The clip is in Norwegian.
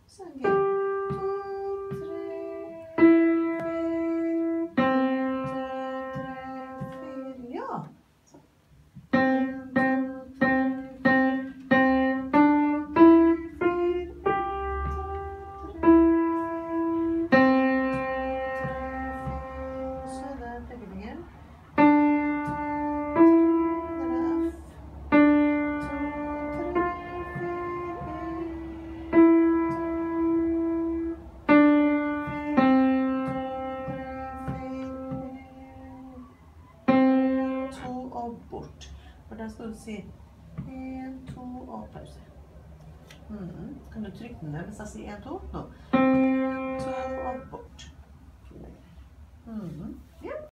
Så en G. 2, 3, 4. Ja. Så. 1, 2, 3, 4. Så det er pekefinger. Og bort. For der skal du si 1, 2 og pause. Kan du trykke den ned hvis jeg sier 1, 2? Nå. 1, 2 og bort.